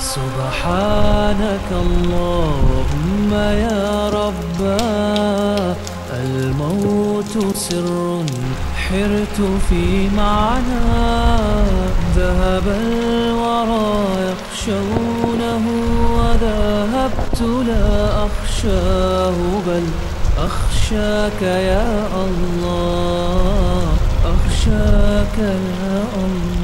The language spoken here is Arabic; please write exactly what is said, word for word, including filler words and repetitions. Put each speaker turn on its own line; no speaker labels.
سبحانك اللهم يا ربا، الموت سر حرت في معناه، ذهب الورى يخشونه وذهبت لا أخشاه، بل أخشاك يا الله، أخشاك يا الله.